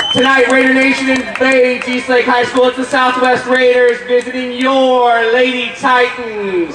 Tonight, Raider Nation invades Eastlake High School. It's the Southwest Raiders visiting your Lady Titans.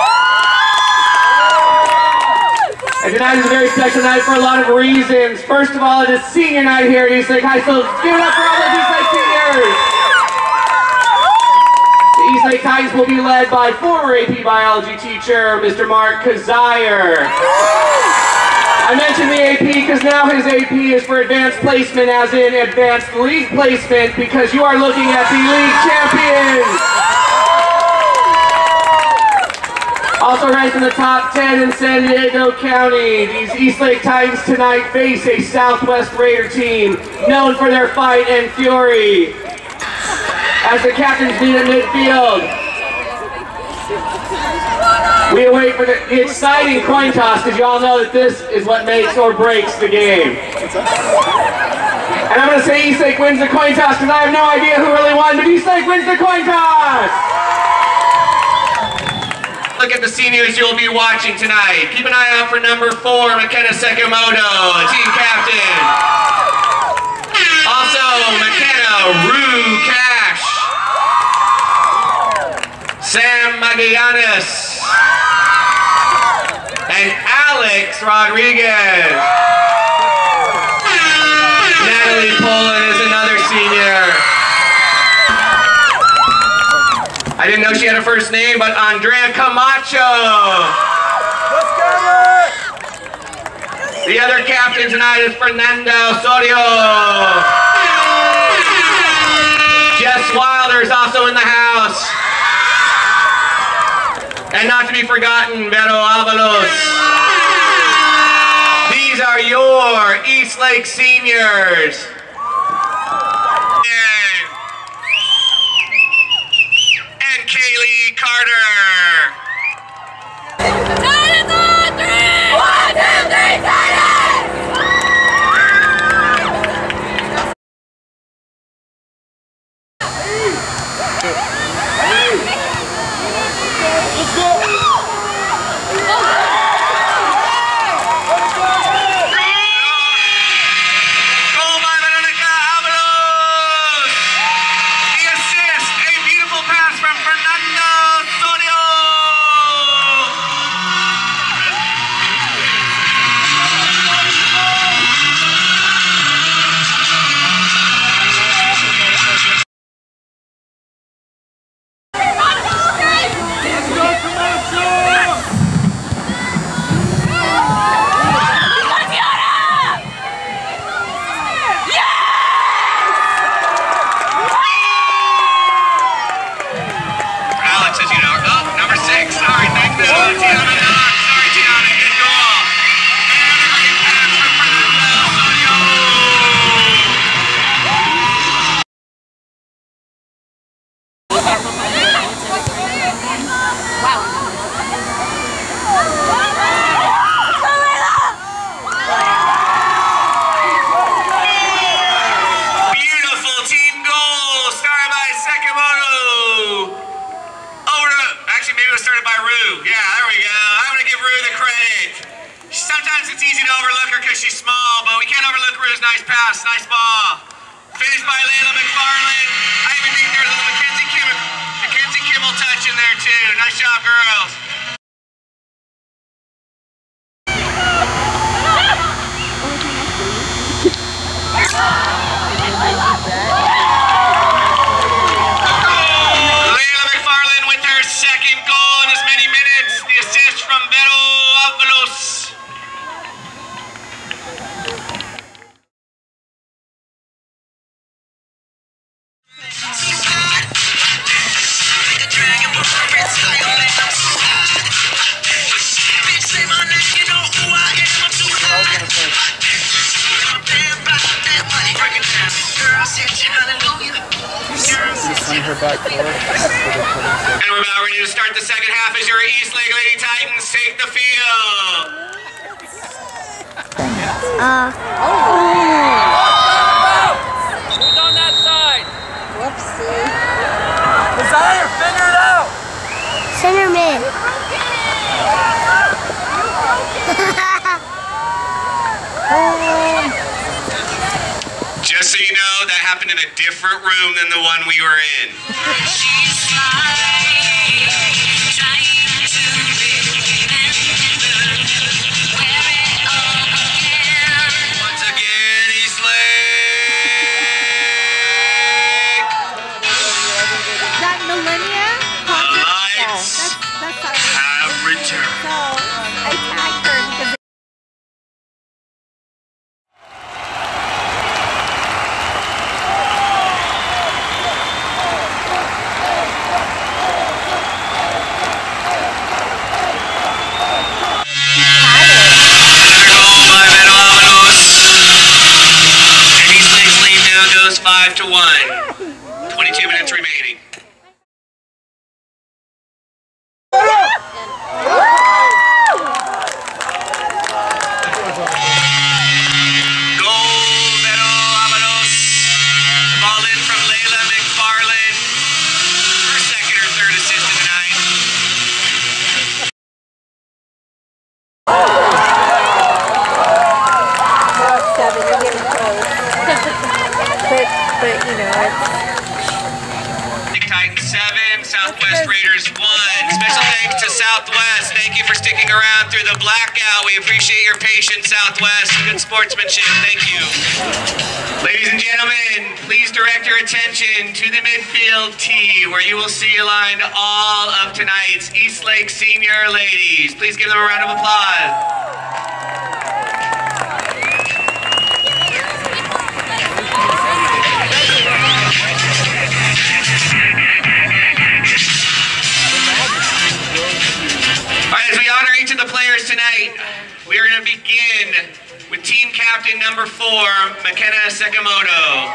And tonight is a very special night for a lot of reasons. First of all, it is senior night here at Eastlake High School. Give it up for all those Eastlake seniors. The Eastlake Titans will be led by former AP Biology teacher, Mr. Mark Kazire. I mentioned the AP because now his AP is for advanced placement, as in advanced league placement, because you are looking at the league champions. Also ranked in the top 10 in San Diego County, these Eastlake Titans tonight face a Southwest Raider team known for their fight and fury. As the captains meet at midfield, we await for the exciting coin toss, because you all know that this is what makes or breaks the game. And I'm going to say Eastlake wins the coin toss because I have no idea who really won, but Eastlake wins the coin toss! Look at the seniors you'll be watching tonight. Keep an eye out for number 4, McKenna Sekimoto, team captain. Also, McKenna Rue Cash. Sam Magallanes. And Alex Rodriguez. Natalie Poland is another senior. I didn't know she had a first name, but Andrea Camacho. Let's go! The other captain tonight is Fernando Osorio. Jess Wilder is also in the house. And not to be forgotten, Vero Avalos. These are your Eastlake seniors. And Kaylee Carter. Titans on 3! 1, 2, 3, Titans! Nice ball. Finished by Layla McFarland. I even think there's a Mackenzie Kimmel touch in there too. Nice job, girls. Layla McFarland with her second goal in as many minutes. The assist from Vero Avalos. Her back forward. And we're about ready to start the second half as your Eastlake Lady Titans take the field. Who's on that side? Whoopsie. Desire, figure it out. Center mid. Just so you know, happened in a different room than the one we were in. Once again, Eastlake. That millennia? The lights have returned. So I tagged her because And Eastlake's lead now goes 5-1. 22 minutes remaining. but you know, Titans 7, Southwest Raiders 1. Special thanks to Southwest. Thank you for sticking around through the blackout. We appreciate your patience, Southwest. Good sportsmanship. Thank you. Ladies and gentlemen, please direct your attention to the midfield tee where you will see aligned all of tonight's Eastlake senior ladies. Please give them a round of applause. As we honor each of the players tonight, we are going to begin with team captain number 4, McKenna Sekimoto.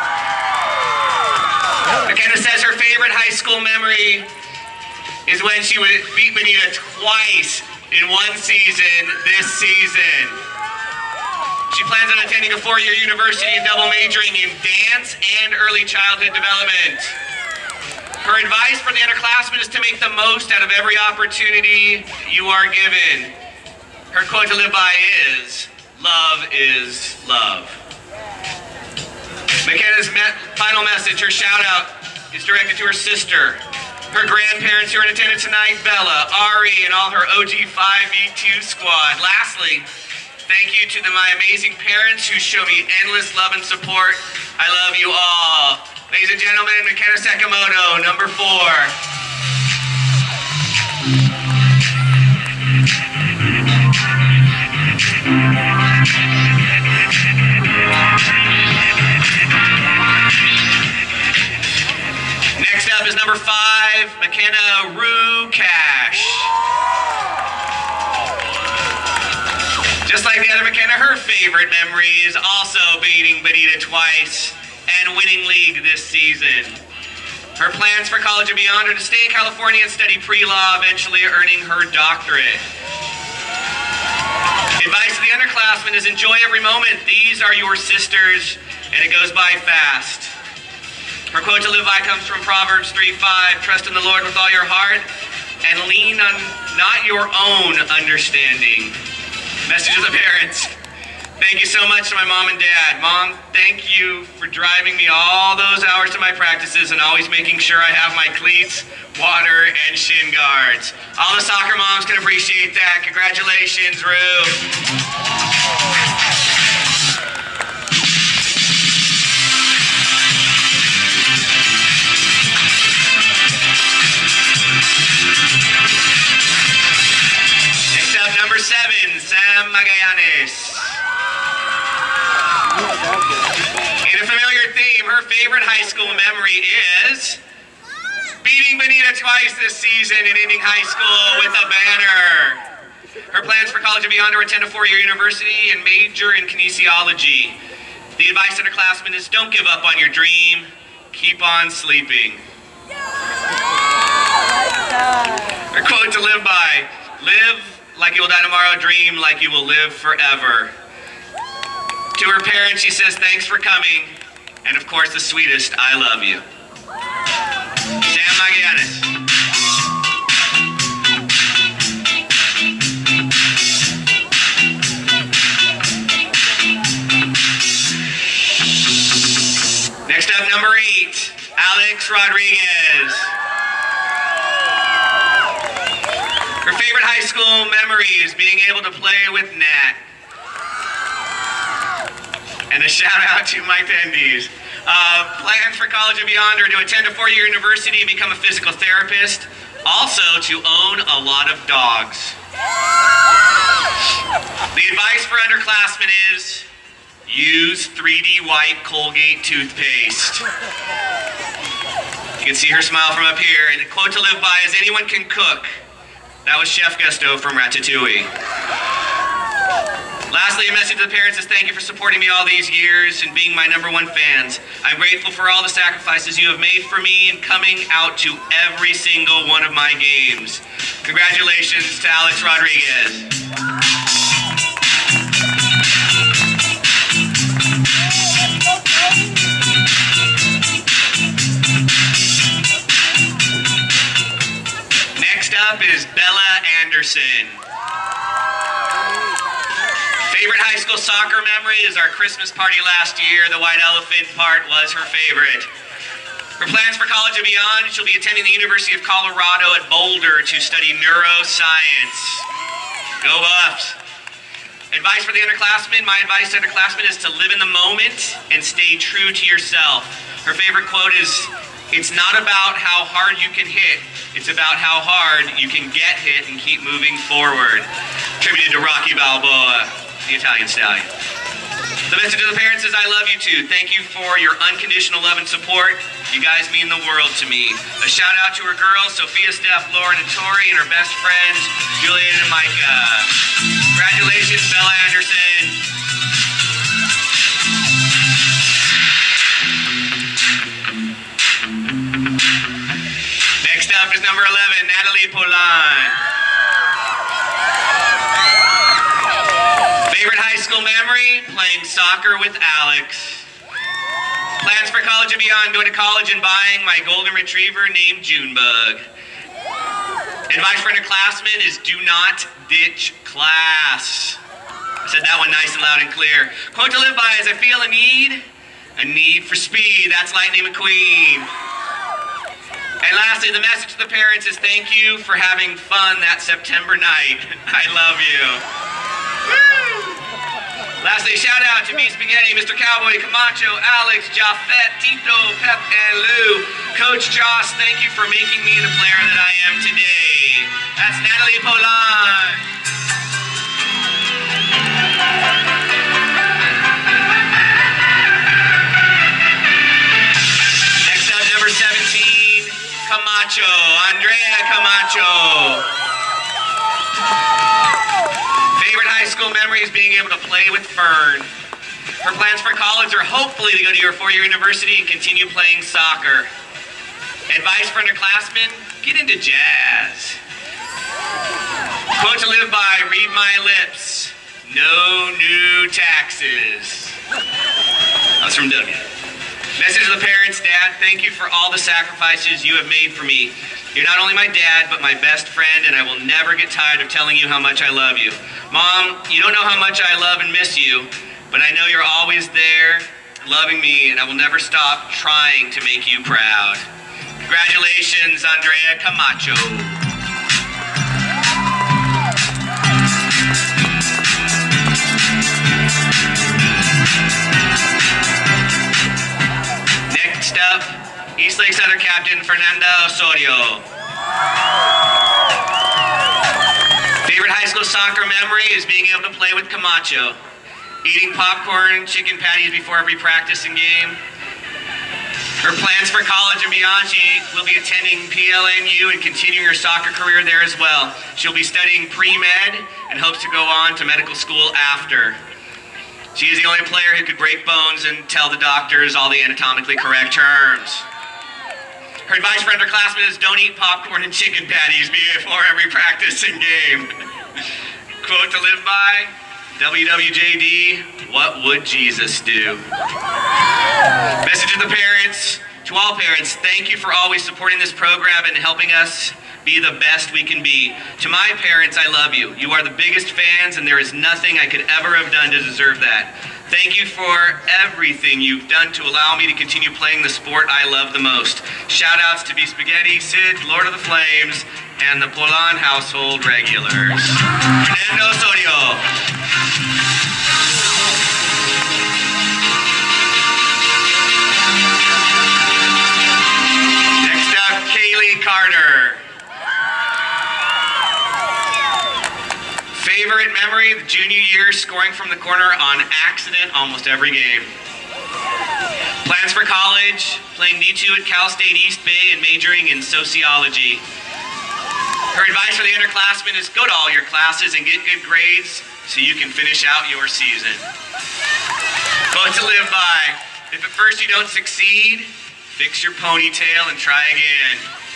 McKenna says her favorite high school memory is when she would beat Bonita twice in one season this season. She plans on attending a 4-year university and double majoring in dance and early childhood development. Her advice for the underclassmen is to make the most out of every opportunity you are given. Her quote to live by is, "Love is love." McKenna's final message, her shout out, is directed to her sister, her grandparents who are in attendance tonight, Bella, Ari, and all her OG 5E2 squad. Lastly, thank you to my amazing parents who show me endless love and support. I love you all. Ladies and gentlemen, McKenna Sekimoto, number 4. Next up is number 5, McKenna Rucash. Just like the other McKenna, her favorite memory is also beating Bonita twice and winning league this season. Her plans for college and beyond are to stay in California and study pre-law, eventually earning her doctorate. Advice to the underclassmen is enjoy every moment. These are your sisters, and it goes by fast. Her quote to live by comes from Proverbs 3:5. Trust in the Lord with all your heart and lean on not your own understanding. Message of the parents. Thank you so much to my mom and dad. Mom, thank you for driving me all those hours to my practices and always making sure I have my cleats, water, and shin guards. All the soccer moms can appreciate that. Congratulations, Rue. Next up, number 7, Sam Magallanes. In a familiar theme, her favorite high school memory is beating Bonita twice this season and ending high school with a banner. Her plans for college and beyond are to attend a 4-year university and major in kinesiology. The advice to underclassmen is don't give up on your dream, keep on sleeping. Her quote to live by, live like you will die tomorrow, dream like you will live forever. To her parents, she says, thanks for coming, and of course, the sweetest, I love you. Sam Magallanes. Alex Rodriguez. Her favorite high school memory is being able to play with Nat. And a shout out to my attendees. Plans for college and beyond are to attend a four-year university and become a physical therapist. Also to own a lot of dogs. The advice for underclassmen is use 3D white Colgate toothpaste. You can see her smile from up here. And the quote to live by is anyone can cook. That was Chef Gusto from Ratatouille. Lastly, a message to the parents is thank you for supporting me all these years and being my #1 fans. I'm grateful for all the sacrifices you have made for me and coming out to every single one of my games. Congratulations to Alex Rodriguez. Next up is Bella Anderson. Favorite high school soccer memory is our Christmas party last year. The white elephant part was her favorite. Her plans for college and beyond, she'll be attending the University of Colorado at Boulder to study neuroscience. Go Buffs. Advice for the underclassmen, my advice to underclassmen is to live in the moment and stay true to yourself. Her favorite quote is, it's not about how hard you can hit, it's about how hard you can get hit and keep moving forward. Attributed to Rocky Balboa, the Italian stallion. The message to the parents is I love you too. Thank you for your unconditional love and support. You guys mean the world to me. A shout out to her girls, Sophia, Steph, Lauren, and Tori, and her best friends, Julian and Micah. Congratulations, Bella Anderson. Next up is number 11, Natalie Polan. Favorite high school memory? Playing soccer with Alex. Plans for college and beyond, going to college and buying my golden retriever named Junebug. Advice for underclassmen is do not ditch class. I said that one nice and loud and clear. Quote to live by is I feel a need for speed. That's Lightning McQueen. And lastly, the message to the parents is thank you for having fun that September night. I love you. Lastly, shout out to Me Spaghetti, Mr. Cowboy, Camacho, Alex, Jaffet, Tito, Pep, and Lou. Coach Joss, thank you for making me the player that I am today. That's Natalie Polan. Next up, number 17, Camacho, Andrea Camacho. Favorite high school memory is being able to play with Fern. Her plans for college are hopefully to go to your four-year university and continue playing soccer. Advice for underclassmen, get into jazz. Quote to live by, read my lips, no new taxes. That's from W. Message to the parents, Dad, thank you for all the sacrifices you have made for me. You're not only my dad, but my best friend, and I will never get tired of telling you how much I love you. Mom, you don't know how much I love and miss you, but I know you're always there, loving me, and I will never stop trying to make you proud. Congratulations, Andrea Camacho. Next up, Eastlake Center Captain Fernanda Osorio. Favorite high school soccer memory is being able to play with Camacho. Eating popcorn and chicken patties before every practice and game. Her plans for college and beyond, she will be attending PLNU and continuing her soccer career there as well. She'll be studying pre-med and hopes to go on to medical school after. She is the only player who could break bones and tell the doctors all the anatomically correct terms. Her advice for underclassmen is don't eat popcorn and chicken patties before every practice and game. Quote to live by, WWJD, what would Jesus do? Message to the parents, To all parents, thank you for always supporting this program and helping us be the best we can be. To my parents, I love you. You are the biggest fans, and there is nothing I could ever have done to deserve that. Thank you for everything you've done to allow me to continue playing the sport I love the most. Shout outs to Be Spaghetti, Sid, Lord of the Flames, and the Polan household regulars. Fernando Osorio. Next up, Kaylee Carter. Favorite memory of the junior year, scoring from the corner on accident almost every game. Plans for college, playing D2 at Cal State East Bay and majoring in sociology. Her advice for the underclassmen is go to all your classes and get good grades so you can finish out your season. Quote to live by: if at first you don't succeed, fix your ponytail and try again.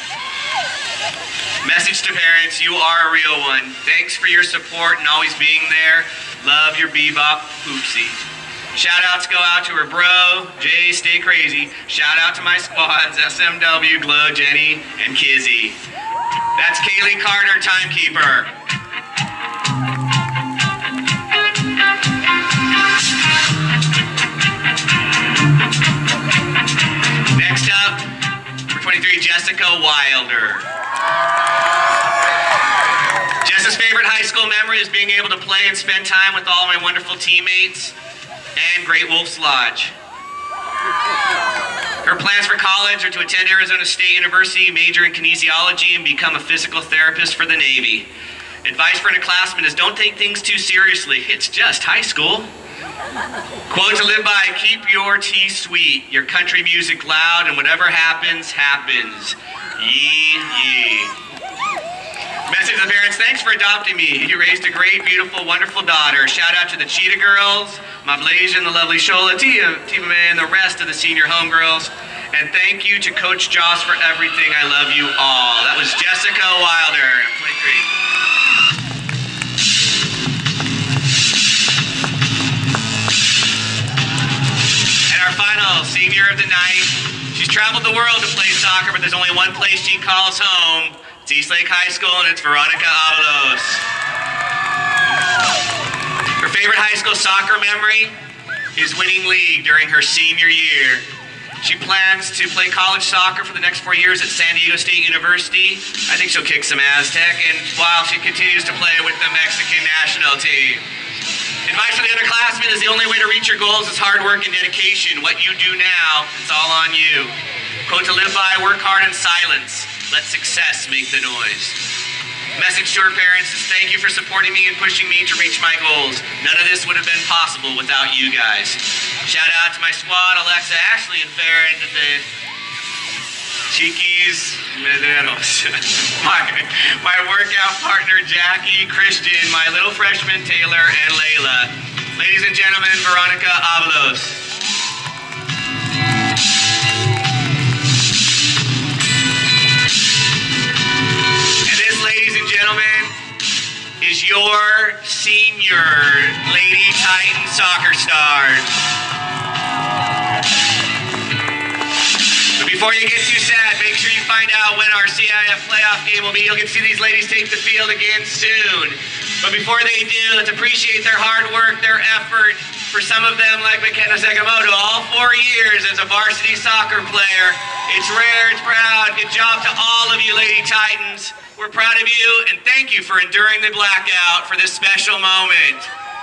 Message to parents, you are a real one. Thanks for your support and always being there. Love your bebop poopsie. Shout outs go out to her bro, Jay, stay crazy. Shout out to my squads, SMW, Glow, Jenny, and Kizzy. That's Kaylee Carter, timekeeper. Next up, number 23, Jessica Wilder. Jess's favorite high school memory is being able to play and spend time with all my wonderful teammates and Great Wolf's Lodge. Her plans for college are to attend Arizona State University, major in kinesiology, and become a physical therapist for the Navy. Advice for underclassmen is don't take things too seriously. It's just high school. Quote to live by: keep your tea sweet, your country music loud, and whatever happens, happens. Yee, yee. Message to the parents, thanks for adopting me. You raised a great, beautiful, wonderful daughter. Shout out to the Cheetah Girls, my Blasian, the lovely Shola, Tia May, and the rest of the senior homegirls. And thank you to Coach Joss for everything. I love you all. That was Jessica Wilder. Play great. And our final senior of the night. She's traveled the world to play soccer, but there's only one place she calls home. It's Eastlake High School, and it's Veronica Avalos. Her favorite high school soccer memory is winning league during her senior year. She plans to play college soccer for the next 4 years at San Diego State University. I think she'll kick some Aztec, and while she continues to play with the Mexican national team. Advice for the underclassmen is the only way to reach your goals is hard work and dedication. What you do now, it's all on you. Quote to live by: work hard in silence. Let success make the noise. Message to our parents is thank you for supporting me and pushing me to reach my goals. None of this would have been possible without you guys. Shout out to my squad, Alexa, Ashley, and Farron, the Chiquis Mederos. my workout partner, Jackie, Christian, my little freshman, Taylor, and Layla. Ladies and gentlemen, Veronica Avalos. Ladies and gentlemen, is your senior Lady Titan soccer stars. But before you get too sad, make sure you find out when our CIF playoff game will be. You'll get to see these ladies take the field again soon. But before they do, let's appreciate their hard work, their effort. For some of them, like McKenna Sakamoto, all 4 years as a varsity soccer player. It's rare, it's proud. Good job to all of you Lady Titans. We're proud of you, and thank you for enduring the blackout for this special moment.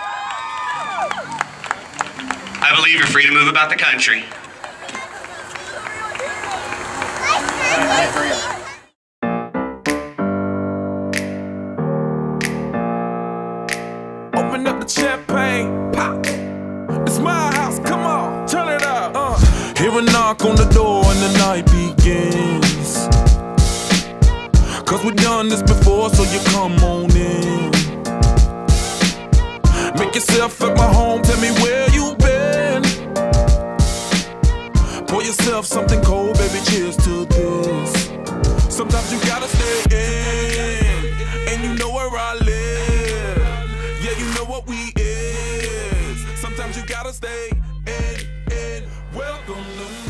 I believe you're free to move about the country. Open up the champagne, pop. It's my house, come on, turn it up. Hear a knock on the door and the night begins. Cause we've done this before, so you come on in. Make yourself at my home, tell me where you been. Pour yourself something cold, baby, cheers to this. Sometimes you gotta stay in, and you know where I live. Yeah, you know what we is. Sometimes you gotta stay in. Welcome to